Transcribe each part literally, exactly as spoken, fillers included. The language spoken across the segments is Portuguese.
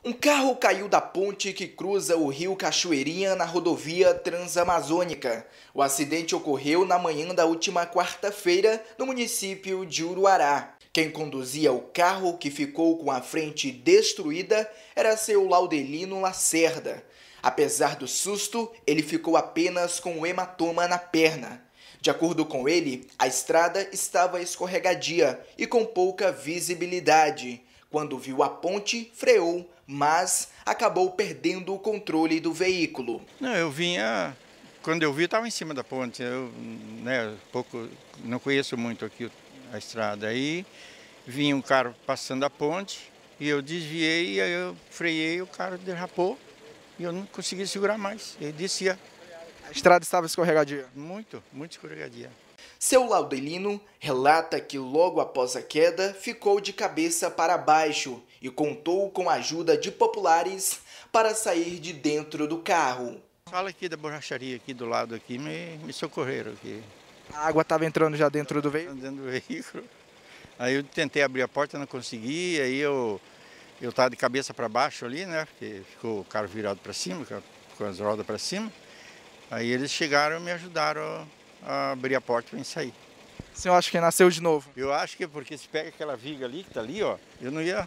Um carro caiu da ponte que cruza o rio Cachoeirinha na rodovia Transamazônica. O acidente ocorreu na manhã da última quarta-feira no município de Uruará. Quem conduzia o carro, que ficou com a frente destruída, era seu Laudelino Lacerda. Apesar do susto, ele ficou apenas com um hematoma na perna. De acordo com ele, a estrada estava escorregadia e com pouca visibilidade. Quando viu a ponte, freou, mas acabou perdendo o controle do veículo. Não, eu vinha, quando eu vi, estava em cima da ponte. Eu, né, pouco, não conheço muito aqui a estrada. Aí vinha um carro passando a ponte e eu desviei, aí eu freiei, o carro derrapou e eu não consegui segurar mais. Ele descia. A estrada estava escorregadia? Muito, muito escorregadia. Seu Laudelino relata que logo após a queda ficou de cabeça para baixo e contou com a ajuda de populares para sair de dentro do carro. Fala aqui da borracharia aqui do lado aqui, me, me socorreram aqui. A água estava entrando já dentro do veículo? Dentro do veículo. Aí eu tentei abrir a porta, não consegui, aí eu eu estava de cabeça para baixo ali, né? Porque ficou o carro virado para cima, com as rodas para cima. Aí eles chegaram e me ajudaram a abrir a porta e sair. O senhor acha que nasceu de novo? Eu acho que é porque se pega aquela viga ali, que está ali, ó, eu não ia,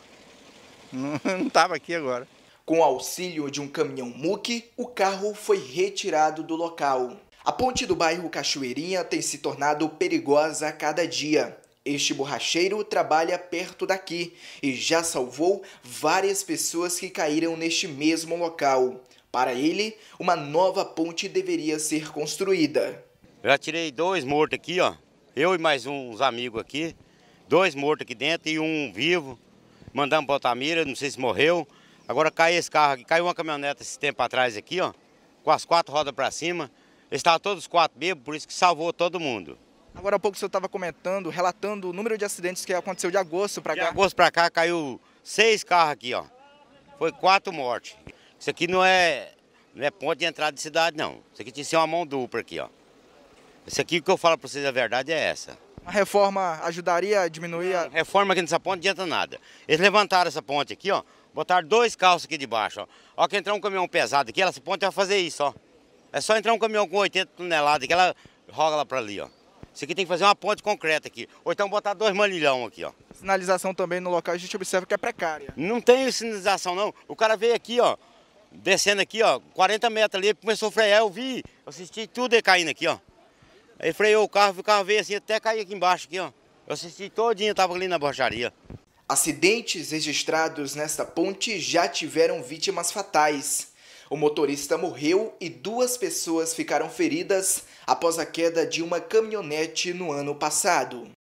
não estava aqui agora. Com o auxílio de um caminhão muque, o carro foi retirado do local. A ponte do bairro Cachoeirinha tem se tornado perigosa a cada dia. Este borracheiro trabalha perto daqui e já salvou várias pessoas que caíram neste mesmo local. Para ele, uma nova ponte deveria ser construída. Eu já tirei dois mortos aqui, ó. Eu e mais uns amigos aqui. Dois mortos aqui dentro e um vivo. Mandamos para Altamira, não sei se morreu. Agora caiu esse carro aqui, caiu uma caminhonete esse tempo atrás aqui, ó. Com as quatro rodas para cima. Eles estavam todos quatro bêbados, por isso que salvou todo mundo. Agora há pouco o senhor estava comentando, relatando o número de acidentes que aconteceu de agosto para cá. De agosto para cá caiu seis carros aqui, ó. Foi quatro mortes. Isso aqui não é, não é ponto de entrada de cidade, não. Isso aqui tinha que ser uma mão dupla aqui, ó. Isso aqui que eu falo para vocês, a verdade é essa. A reforma ajudaria a diminuir a... Reforma aqui nessa ponte não adianta nada. Eles levantaram essa ponte aqui, ó. Botaram dois carros aqui debaixo, ó. Ó, que entrar um caminhão pesado aqui, essa ponte vai fazer isso, ó. É só entrar um caminhão com oitenta toneladas que ela roga lá para ali, ó. Isso aqui tem que fazer uma ponte concreta aqui. Ou então botar dois manilhão aqui, ó. Sinalização também no local a gente observa que é precária. Não tem sinalização, não. O cara veio aqui, ó. Descendo aqui, ó. quarenta metros ali, começou a frear. Eu vi, eu assisti tudo ele caindo aqui, ó. Aí freou o carro, o carro veio assim, até cair aqui embaixo, aqui, ó. Eu assisti todinho, tava ali na borracharia. Acidentes registrados nesta ponte já tiveram vítimas fatais. O motorista morreu e duas pessoas ficaram feridas após a queda de uma caminhonete no ano passado.